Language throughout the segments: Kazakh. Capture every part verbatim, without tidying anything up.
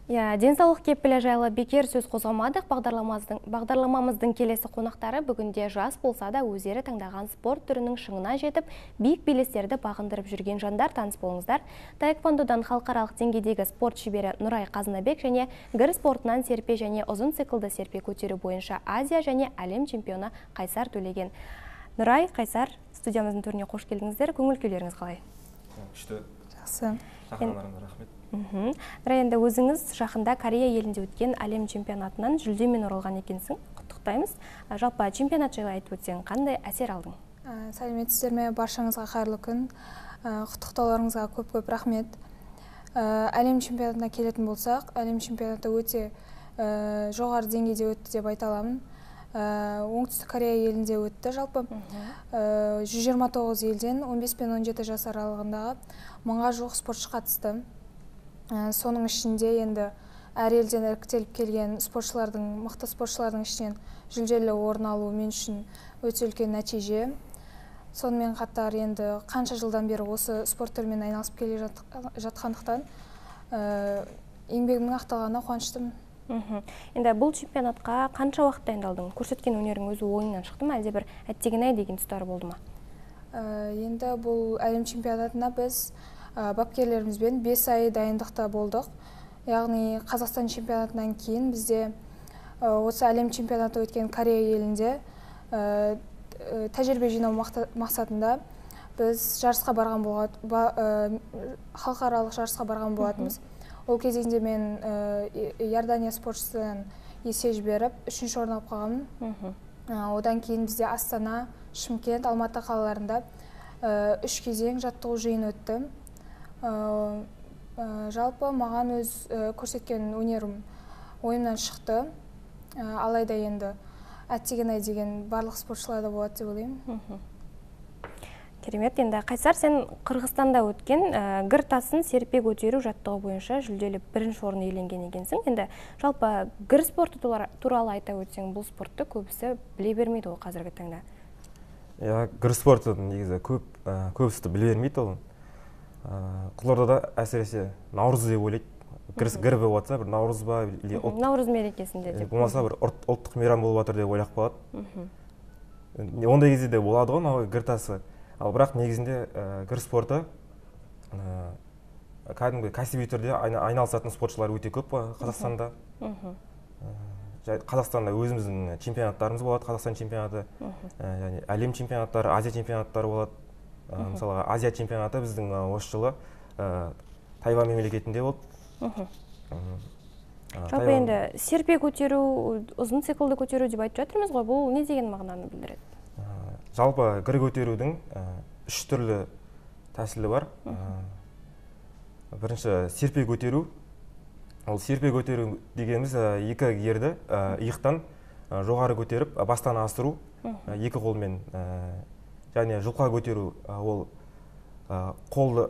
Я, денсаулық кепілі жайлы бекер сөз қозғамадық. Бағдарламамыздың, бағдарламамыздың келесі қонақтары бүгінде жас болса да өздері таңдаған спорт түрінің шыңына жетіп, биік белестерді бағындырып жүрген жандар. Таныс болыңыздар. Таэквондодан халықаралық деңгейдегі спорт шебері Нұрай Қазынабек және гір спортынан серпе және ұзын циклды серпе көтеру бойынша Азия және әлем чемпионы Қайсар Төлеген. Нұрай, Қайсар, студиямыздың төріне қош келдіңіздер. Көңіл күйлеріңіз қалай? Күшті. Жақсы. Шақырғандарыңызға рахмет. Нұрай, енді өзіңіз жақында Корея елінде өткен әлем чемпионатынан жүлдемен оралған екенсің. Құттықтаймыз. Жалпы чемпионат жайлы айтып өтсең, қандай әсер алдың? Сәлеметсіздер ме? Баршаңызға қайырлы күн. Құттықтауларыңызға көп-көп рахмет. Әлем чемпионатына келетін болсақ, әлем чемпионаты өте жоғары деңгейде өтті деп айта аламын. Оңтүстік Корея елінде өтті жалпы. жүз жиырма тоғыз елден он бес пен он жеті жас аралығындағы мыңға жуық спортшы қатысты. Соның ішінде енді әр елден іріктеліп келген спортшылардың, мықты спортшылардың ішінен жүлделі орын алу мен үшін өте үлкен нәтиже. Сонымен қатар енді қанша жылдан бері осы спорт түрімен айналысып келе жатқандықтан еңбегімнің ақталғанына қуаныштымын. Енді бұл чемпионатқа қанша уақыт дайындалдың? Көрсеткен өнерің өзі ойыңнан шықты ма, әлде бір әттеген-ай деген тұстары болды ма? Енді бұл әлем чемпионатына біз бапкерлерімізбен бес ай дайындықта болдық. Яғни Қазақстан чемпионатынан кейін бізде осы әлем чемпионаты өткен Корея елінде тәжірибе жинау мақсатында біз жарысқа барған болған, халықаралық жарысқа барған болатынбыз. Ол кезеңде мен Иордания спортшысынан есе жіберіп, үшінші орын алып қалғанмын. Одан кейін бізде Астана, Шымкент, Алматы қалаларында үш кезең жаттығу жиын өтті. Жалпы маған өз көрсеткен өнерім ойымнан шықты. Алайда енді әттеген-ай деген барлық спортшыларда болады деп ойлаймын. Керемет. Енді Қайсар, сен Қырғызстанда өткен гір тасын серпе көтеру жаттығы бойынша жүлделі бірінші орын иеленген екенсің. Енді жалпы гір спорты туралы айта өтсең, бұл спортты көбісі біле бермейді ол қазіргі таңда. Я, гір спорты негізі көп көбісі біле бермейді ол. Қызылордада әсіресе Наурыз деп ойлайды. Гір болып жатса, бір Наурыз ба, Наурыз мерекесінде деп. Болмаса бір ұлттық мейрам болып жатыр деп ойлап қалады. Ондай кезде де болады ғой, гір тасы. Ал бірақ негізінде гір спорты кәдімгі кәсіби түрде айналысатын спортшылар өте көп Қазақстанда. Қазақстанда өзіміздің чемпионаттарымыз болады, Қазақстан чемпионаты, әлем чемпионаттары, Азия чемпионаттары болады. Мысалы, Азия чемпионаты біздің осы жылы Тайвань мемлекетінде болды. Жалпы енді серпе көтеру, ұзын циклды көтеру деп айтып жатырмыз ғой, бұл не деген мағынаны білдіреді? Жалпы гір көтерудің үш түрлі тәсілі бар. Бірінші серпе көтеру. Ол серпе көтеру дегеніміз екі гирді иықтан жоғары көтеріп, бастан асыру екі қолмен. Және жұлқа көтеру, ол қолды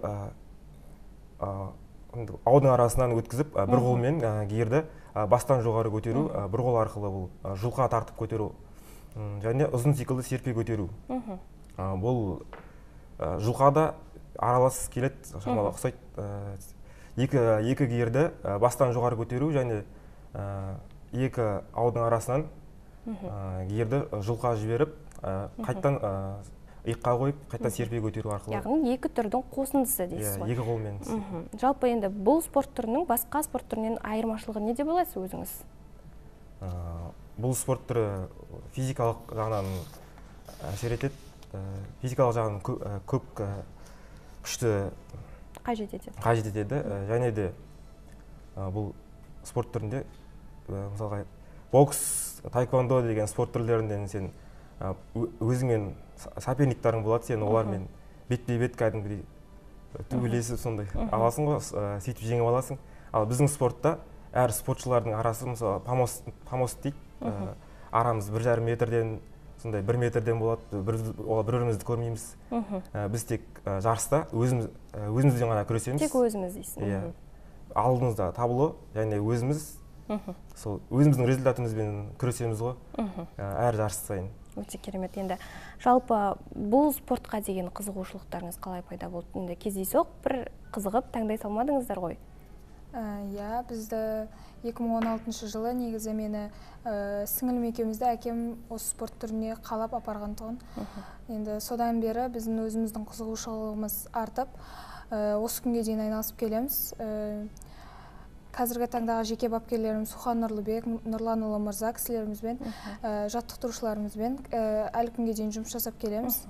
аудың арасынан өткізіп, бір қолмен гирді бастан жоғары көтеру, бір қол арқылы бұл жұлқа тартып көтеру. Және ұзын циклды серпе көтеру. Бұл жұлқада аралас келеді, шамалы ұқсайды. Екі гирді бастан жоғары көтеру және екі аудың арасынан гирді жұлқа жіберіп, қайттан иыққа қойып, қайттан серпе көтеру арқылы. Яғни екі түрдің қосындысы дейсіз ғой? Екі қолмен. Жалпы енді бұл спорт түрінің басқа спорт түрінен айырмашылығы не деп ойлайсыз өзіңіз? Бұл спорт түрі физикалық жағынан әсер етеді. Физикалық жағынан көп күшті қажет етеді. Қажет етеді. Және де бұл спорт түрінде, мысалға, бокс, таэквондо деген спорт түрлерінден сен өзіңмен соперниктарың болады, сен олармен бетпе-бет кәдімгідей төбелесіп сондай аласың ғой, сөйтіп жеңіп аласың. Ал біздің спортта әр спортшылардың арасы, мысалы, помост дейді, арамыз бір жарым метрден, сондай бір метрден болады, бір-бірімізді көрмейміз. Біз тек жарыста өзімізден ғана күресеміз. Тек өзіміз дейсің. Алдымызда табло, және өзіміз, өзіміздің результатымызбен күресеміз ғой, әр жарыс сайын. Өте керемет. Енді жалпы бұл спортқа деген қызығушылықтарыңыз қалай пайда болды? Енді кездейсоқ бір қызығып таңдай салмадыңыздар ғой? Иә, бізді екі мың он алтыншы жылы негізі мені сіңілім екеумізді әкем осы спорт түріне қалап апарған тұғын. Енді содан бері біздің өзіміздің қызығушылығымыз артып, осы күнге дейін айналысып келеміз. Қазіргі таңдағы жеке бапкерлерім Сухан Нұрлыбек, Нұрланұлы Мырза кісілерімізбен, жаттықтырушыларымызбен әлі күнге дейін жұмыс жасап келеміз.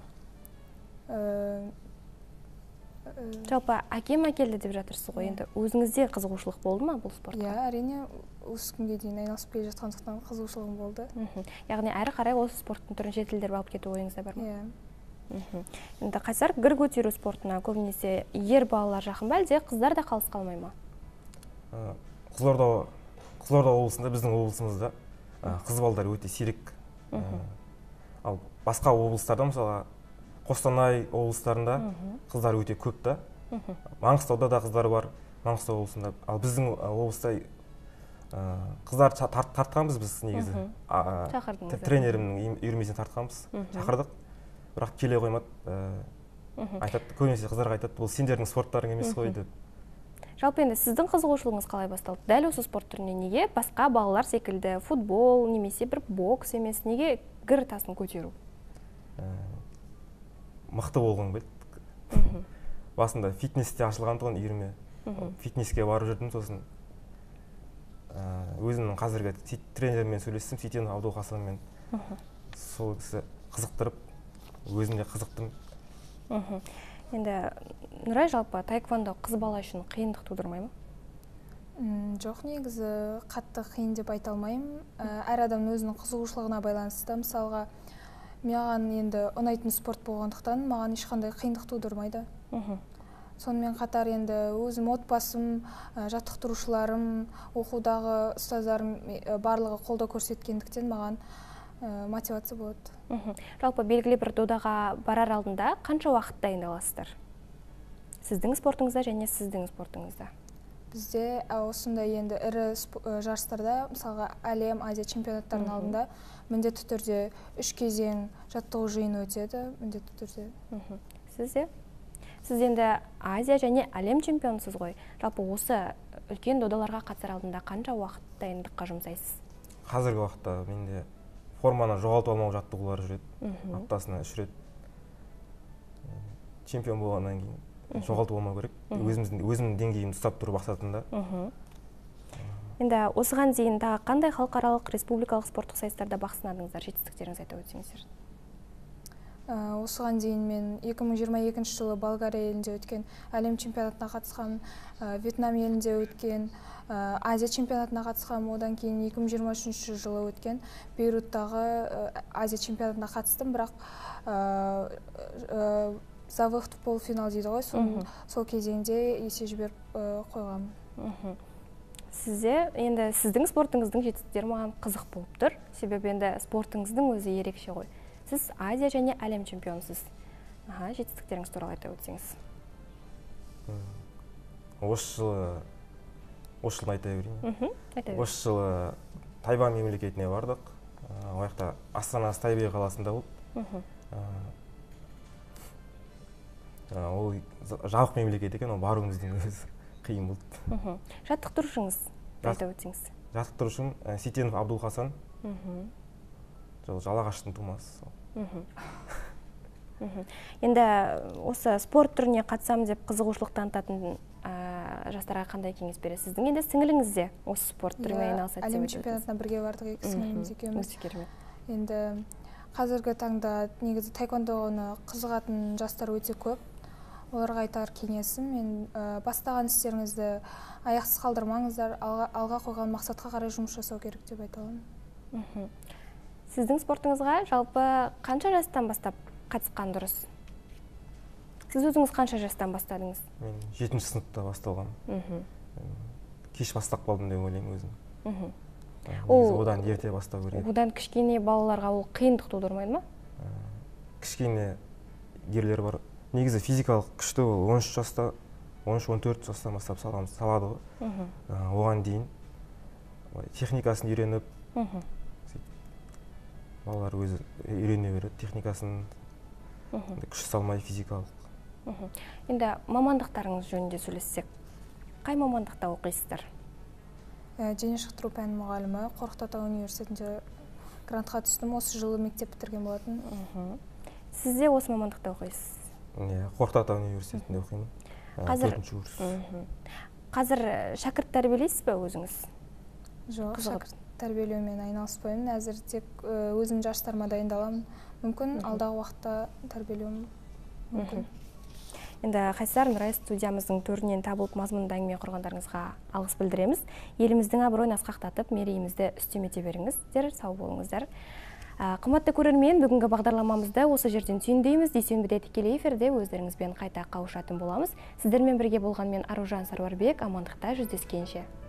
Жалпы әкем әкелді деп жатырсыз ғой, енді өзіңізде қызығушылық болды ма бұл спортқа? Иә, әрине осы күнге дейін айналысып келе жатқандықтан қызығушылығым болды. Яғни әрі қарай осы спорттың түрін жетілдіріп алып кету ойыңызда бар ма? Иә. Енді Қайсар гір көтеру спортына көбінесе ер балалар жақын ба, әлде қыздар да қалыс қалмай ма? Қызылорда Қызылорда облысында, біздің облысымызда қыз балдар өте сирек. Ал басқа облыстарда, мысалы Қостанай облыстарында қыздар өте көп та. Маңғыстауда да қыздар бар, Маңғыстау облысында. Ал біздің облыста қыздар тартқанбыз біз негізі. Тренерімнің үйірмесіне тартқанбыз, шақырдық. Бірақ келе қоймады. Айтады, көбінесе қыздарға айтады, бұл сендердің спорттарың емес қой деп. Жалпы енді сіздің қызығушылығыңыз қалай басталды? Дәл осы спорт түріне неге басқа балалар секілді футбол немесе бір бокс емес, неге гір тасын көтеру? Мықты болғым келді. Басында фитнесте ашылған тұғын үйірме. Фитнеске барып жүрдім, сосын өзімнің қазіргі тренермен сөйлестім, Сейтен Абдулхасанмен. Сол кісі қызықтырып, өзім де қызықтым. Енді Нұрай, жалпы таэквондо қыз бала үшін қиындық тудырмай ма? Жоқ, негізі қатты қиын деп айта алмаймын. Әр адамның өзінің қызығушылығына байланысты. Мысалға, маған енді ұнайтын спорт болғандықтан маған ешқандай қиындық тудырмайды. Сонымен қатар енді өзім отбасым, жаттықтырушыларым, оқудағы ұстаздарым барлығы қолдау көрсеткендіктен маған мотивация болады. Жалпы белгілі бір додаға барар алдында қанша уақыт дайындаласыздар? Сіздің спортыңызда және сіздің спортыңызда? Бізде осындай енді ірі жарыстарда, мысалға әлем, Азия чемпионаттарының алдында міндетті түрде үш кезең жаттығу жиыны өтеді, міндетті түрде. Сізде? Сіз енді Азия және әлем чемпионысыз ғой. Жалпы осы үлкен додаларға қатысар алдында қанша уақыт дайындыққа жұмсайсыз? Қазіргі уақытта менде форманы жоғалтып алмау жаттығулары жүреді. Аптасына үш рет. Чемпион болғаннан кейін жоғалтып алмау керек. Өзімнің деңгейімді ұстап тұру мақсатында. Енді осыған дейін тағы қандай халықаралық республикалық спорттық сайыстарда бақ сынадыңыздар, жетістіктеріңізді айта өтсеңіздер? Осыған дейін мен екі мың жиырма екінші жылы Болгария елінде өткен әлем чемпионатына қатысқан, Вьетнам елінде өткен, Азия чемпионатына қатысқан, одан кейін екі мың жиырма үшінші жылы өткен Бейруттағы Азия чемпионатына қатыстым, бірақ за выход в полуфинал дейді ғой, сол кезеңде есе жіберіп қойғам. Сізде енді сіздің спортыңыздың жетістіктері маған қызық болып тұр, себебі енді спортыңыздың өзі ерекше ғой. Сіз Азия және әлем чемпионсыз. Жетістіктеріңіз туралы айта өтсеңіз. Осы жылы осы жылы айта берейін. Осы жылы Тайвань мемлекетіне бардық. Ол жақта Астанасы Тайбэй қаласында болды. Ол жабық мемлекет екен, ол баруымыздың өзі қиын болды. Жаттықтырушыңыз айта өтсеңіз. Жаттықтырушым Сейтенов Абдулхасан. Жалағаштың тумасы. Енді осы спорт түріне қатысам деп қызығушылық танытатын жастарға қандай кеңес бересіз? Сіздің енді сіңіліңіз де осы спорт түріне айналысады деп әлем чемпионатына бірге бардық, екі сіңіліміз екеуміз. Енді қазіргі таңда негізі таэквондоны қызығатын жастар өте көп. Оларға айтар кеңесім, мен бастаған істеріңізді аяқсыз қалдырмаңыздар, алға қойған мақсатқа қарай жұмыс жасау керек деп айта аламын. Сіздің спортыңызға жалпы қанша жастан бастап қатысқан дұрыс? Сіз өзіңіз қанша жастан бастадыңыз? Мен жетінші сыныпта басталғам. Кеш бастап қалдым деп ойлаймын өзім. Одан ерте бастау керек. Одан кішкене балаларға ол қиындық тудырмайды ма? Кішкене ерлер бар. Негізі физикалық күшті он үш жаста, он үш он төрт жастан бастап салады ғой. Оған дейін техникасын үйреніп, балалар өзі үйрене береді, техникасын күш салмай физикалық. Енді мамандықтарыңыз жөнінде сөйлессек, қай мамандықта оқисыздар? Дене шынықтыру пәні мұғалімі, Қорқыт Ата университетінде грантқа түстім, осы жылы мектеп бітірген болатын. Сіз де осы мамандықта оқисыз? Иә, Қорқыт Ата университетінде оқимын. Қазір төртінші курс. Қазір шәкірт тәрбиелейсіз бе өзіңіз? Жоқ, шәкірт тәрбиелеумен айналыспаймын. Әзір тек өзім жастарыма дайындаламын. Мүмкін алдағы уақытта тәрбиелеуім мүмкін. Енді Қайсар Нұрай студиямыздың төрінен табылып мазмұнды әңгіме құрғандарыңызға алғыс білдіреміз. Еліміздің абыройын асқақтатып, мерейімізді үстем ете беріңіздер, сау болыңыздар. Қымбатты көрермен, бүгінгі бағдарламамызды осы жерден түйіндейміз. Дүйсенбіде тікелей эфирде өздеріңізбен қайта қауышатын боламыз. Сіздермен бірге болған мен Аружан Саруарбек, амандықта жүздескенше.